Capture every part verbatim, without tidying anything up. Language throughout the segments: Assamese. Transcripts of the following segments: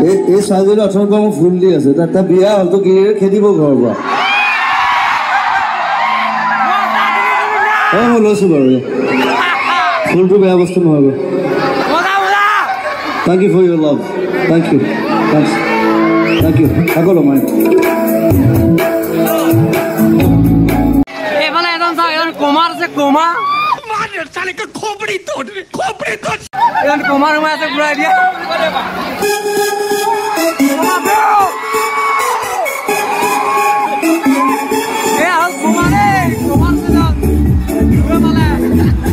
এই ছোৱালীজনী অথনিৰ পৰা মোক ফুল দি আছে তাৰ বিয়া হ'ল তো কি খেদিব ঘৰৰ পৰা মই লৈছো বাৰু ফুলটো বেয়া বস্তু নহ'ব Thank you for your love. Thank you. Thanks. Thank you. I got mine. Hey, man, I don't know. Kumar se Kumar. Man, साले का खोपड़ी तोड़ रहे, खोपड़ी तोड़. यार कुमार में ऐसे बुला दिया. Hey, हम कुमार है, कुमार से ना. पूरा माला है.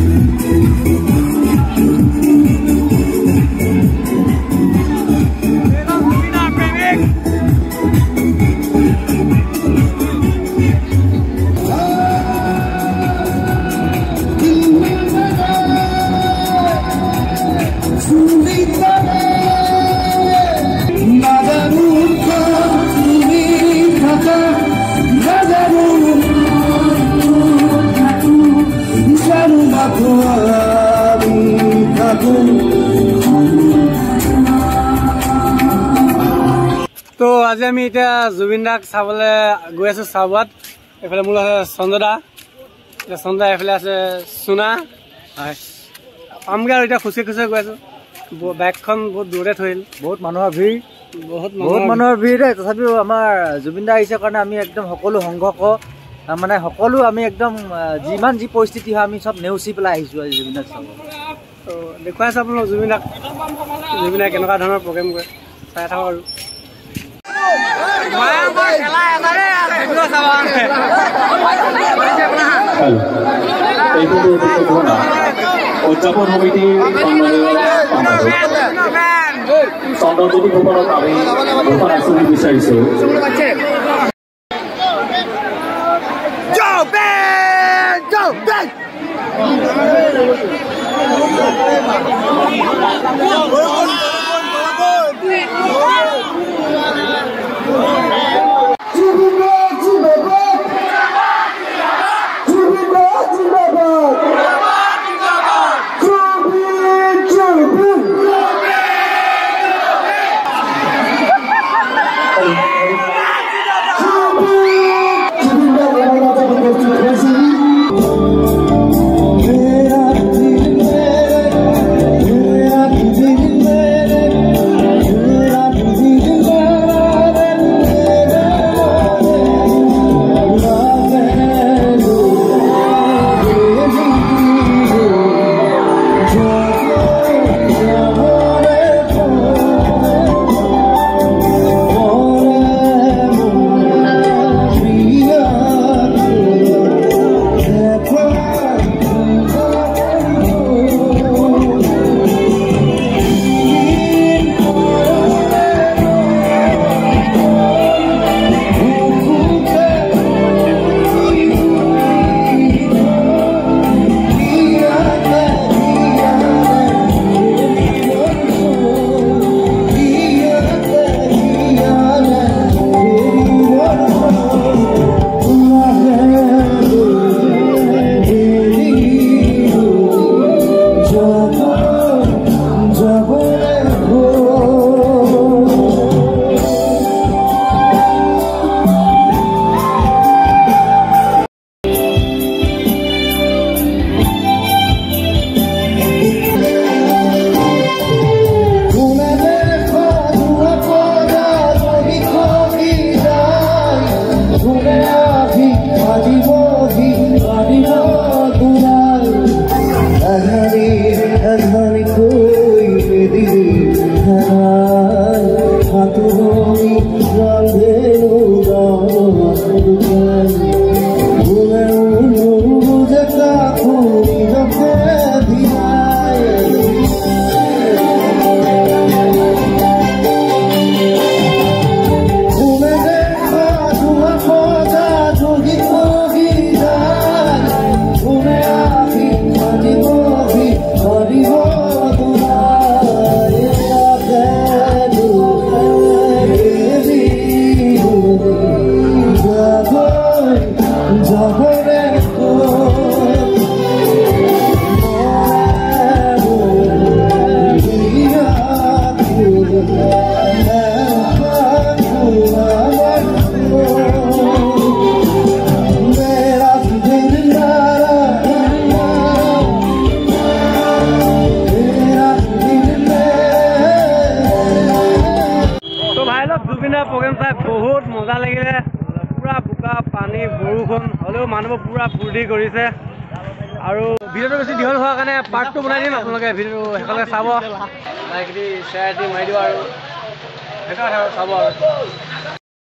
তো আজি আমি এতিয়া জুবিন দাক চাবলৈ গৈ আছো চাবুৱাত এফালে মোৰ আছে চন্দ্ৰদা এতিয়া চন্দ্ৰদা এফালে আছে সোনা পামগৈ আৰু এতিয়া খুচি খুচি গৈ আছো বাইকখন বহুত দূৰতে থৈল বহুত মানুহৰ ভিৰ বহুত বহুত মানুহৰ ভিৰ তথাপিও আমাৰ জুবিন দা আহিছে কাৰণে আমি একদম সকলো সংঘৰ্ষ মানে সকলো আমি একদম যিমান যি পৰিস্থিতি হয় আমি চব নেওচি পেলাই আহিছো আজি জুবিন দাক চাব তো দেখুৱাই আছো আপোনালোক জুবিন দাক জুবিন দাই কেনেকুৱা ধৰণৰ প্ৰগ্ৰেম কৰে চাই থাকক আৰু উদযাপন সমিতিৰ চন্দ্ৰজ্যোতি ফুকনক আমি দুখন আঁচনি বিচাৰিছো Yeah. জুবিন দাৰ প্ৰগ্ৰেম চাই বহুত মজা লাগিলে পুৰা বোকা পানী বৰষুণ হ'লেও মানুহবোৰ পুৰা ফূৰ্তি কৰিছে আৰু ভিডিঅ'টো বেছি দীঘল হোৱাৰ কাৰণে পাৰ্ট টু বনাই দিম আপোনালোকে ভিডিঅ'টো সেইকাৰণে চাব লাইক দি শ্বেয়াৰ দি মাৰি দিব আৰু সেইকাৰণে চাব আৰু